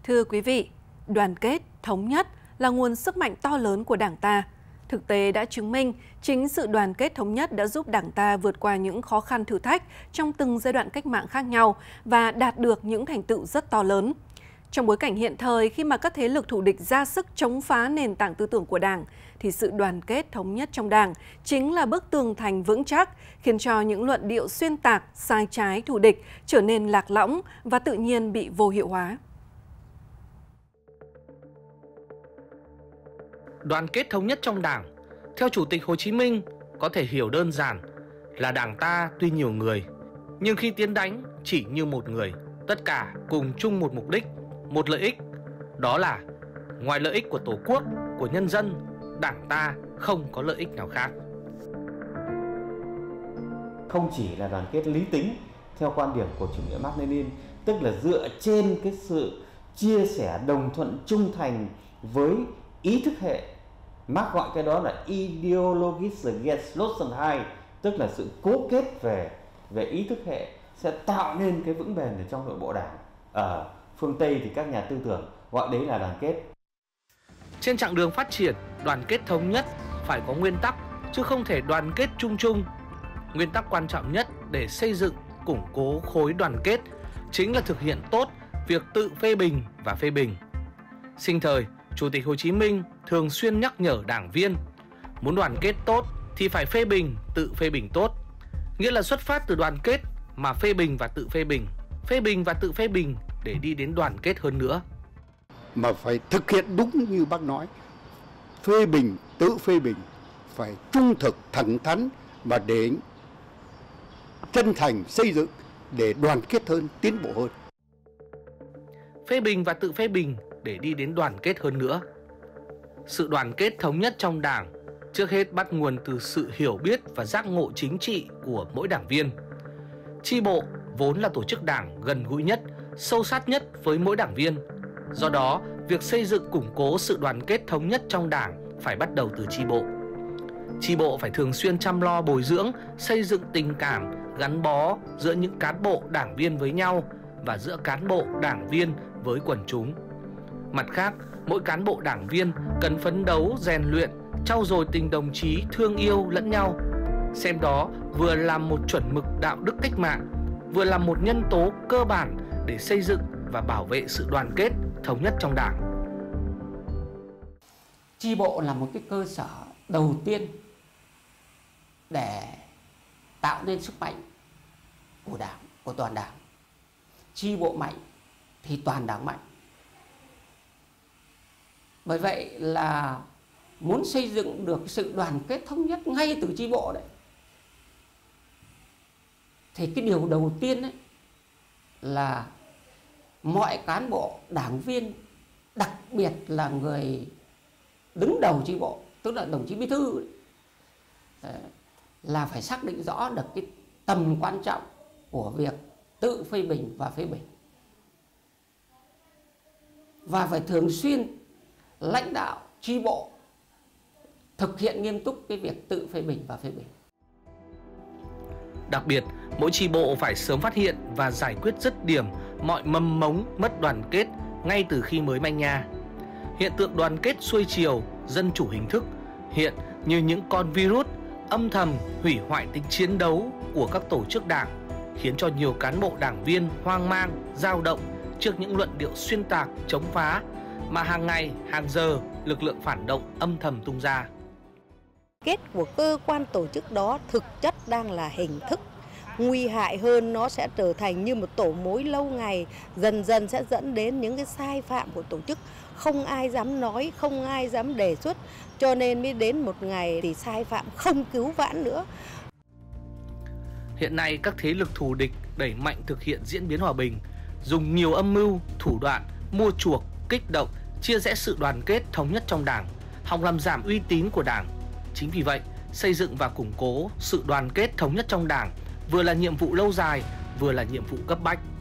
Thưa quý vị, đoàn kết, thống nhất là nguồn sức mạnh to lớn của Đảng ta. Thực tế đã chứng minh, chính sự đoàn kết thống nhất đã giúp Đảng ta vượt qua những khó khăn thử thách trong từng giai đoạn cách mạng khác nhau và đạt được những thành tựu rất to lớn. Trong bối cảnh hiện thời, khi mà các thế lực thù địch ra sức chống phá nền tảng tư tưởng của Đảng, thì sự đoàn kết thống nhất trong Đảng chính là bức tường thành vững chắc, khiến cho những luận điệu xuyên tạc, sai trái, thù địch trở nên lạc lõng và tự nhiên bị vô hiệu hóa. Đoàn kết thống nhất trong Đảng, theo Chủ tịch Hồ Chí Minh, có thể hiểu đơn giản là Đảng ta tuy nhiều người, nhưng khi tiến đánh chỉ như một người, tất cả cùng chung một mục đích, một lợi ích. Đó là ngoài lợi ích của Tổ quốc, của nhân dân, Đảng ta không có lợi ích nào khác. Không chỉ là đoàn kết lý tính theo quan điểm của chủ nghĩa Mác Lênin, tức là dựa trên cái sự chia sẻ đồng thuận trung thành với ý thức hệ. Marx gọi cái đó là Ideologische Geschlossenheit, tức là sự cố kết về ý thức hệ sẽ tạo nên cái vững bền ở trong nội bộ Đảng. Ở phương Tây thì các nhà tư tưởng gọi đấy là đoàn kết. Trên chặng đường phát triển, đoàn kết thống nhất phải có nguyên tắc, chứ không thể đoàn kết chung chung. Nguyên tắc quan trọng nhất để xây dựng, củng cố khối đoàn kết chính là thực hiện tốt việc tự phê bình và phê bình. Sinh thời, Chủ tịch Hồ Chí Minh thường xuyên nhắc nhở đảng viên, muốn đoàn kết tốt thì phải phê bình, tự phê bình tốt. Nghĩa là xuất phát từ đoàn kết mà phê bình và tự phê bình để đi đến đoàn kết hơn nữa. Mà phải thực hiện đúng như bác nói, phê bình, tự phê bình, phải trung thực, thẳng thắn và để chân thành xây dựng để đoàn kết hơn, tiến bộ hơn. Phê bình và tự phê bình để đi đến đoàn kết hơn nữa. Sự đoàn kết thống nhất trong Đảng trước hết bắt nguồn từ sự hiểu biết và giác ngộ chính trị của mỗi đảng viên. Chi bộ vốn là tổ chức Đảng gần gũi nhất, sâu sát nhất với mỗi đảng viên. Do đó, việc xây dựng củng cố sự đoàn kết thống nhất trong Đảng phải bắt đầu từ chi bộ. Chi bộ phải thường xuyên chăm lo bồi dưỡng, xây dựng tình cảm, gắn bó giữa những cán bộ đảng viên với nhau và giữa cán bộ đảng viên với quần chúng. Mặt khác, mỗi cán bộ đảng viên cần phấn đấu, rèn luyện, trau dồi tình đồng chí, thương yêu lẫn nhau. Xem đó vừa là một chuẩn mực đạo đức cách mạng, vừa là một nhân tố cơ bản để xây dựng và bảo vệ sự đoàn kết, thống nhất trong Đảng. Chi bộ là một cái cơ sở đầu tiên để tạo nên sức mạnh của Đảng, của toàn Đảng. Chi bộ mạnh thì toàn Đảng mạnh. Bởi vậy là muốn xây dựng được sự đoàn kết thống nhất ngay từ chi bộ đấy, thì cái điều đầu tiên ấy là mọi cán bộ đảng viên, đặc biệt là người đứng đầu chi bộ, tức là đồng chí bí thư ấy, là phải xác định rõ được cái tầm quan trọng của việc tự phê bình và phê bình, và phải thường xuyên lãnh đạo chi bộ thực hiện nghiêm túc cái việc tự phê bình và phê bình. Đặc biệt, mỗi chi bộ phải sớm phát hiện và giải quyết dứt điểm mọi mầm mống mất đoàn kết ngay từ khi mới manh nha. Hiện tượng đoàn kết xuôi chiều, dân chủ hình thức hiện như những con virus âm thầm hủy hoại tính chiến đấu của các tổ chức Đảng, khiến cho nhiều cán bộ đảng viên hoang mang, dao động trước những luận điệu xuyên tạc, chống phá mà hàng ngày, hàng giờ lực lượng phản động âm thầm tung ra. Kết của cơ quan tổ chức đó thực chất đang là hình thức. Nguy hại hơn, nó sẽ trở thành như một tổ mối lâu ngày, dần dần sẽ dẫn đến những cái sai phạm của tổ chức. Không ai dám nói, không ai dám đề xuất, cho nên mới đến một ngày thì sai phạm không cứu vãn nữa. Hiện nay các thế lực thù địch đẩy mạnh thực hiện diễn biến hòa bình, dùng nhiều âm mưu, thủ đoạn, mua chuộc, kích động, chia rẽ sự đoàn kết thống nhất trong Đảng, hòng làm giảm uy tín của Đảng. Chính vì vậy, xây dựng và củng cố sự đoàn kết thống nhất trong Đảng vừa là nhiệm vụ lâu dài, vừa là nhiệm vụ cấp bách.